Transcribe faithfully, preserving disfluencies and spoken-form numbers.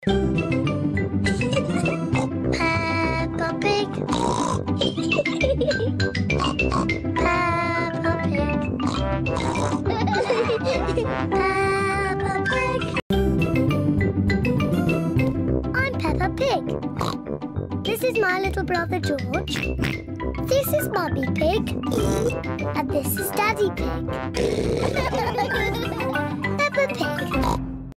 Peppa Pig. Peppa Pig. Peppa Pig. I'm Peppa Pig. This is my little brother George. This is Mummy Pig. And this is Daddy Pig.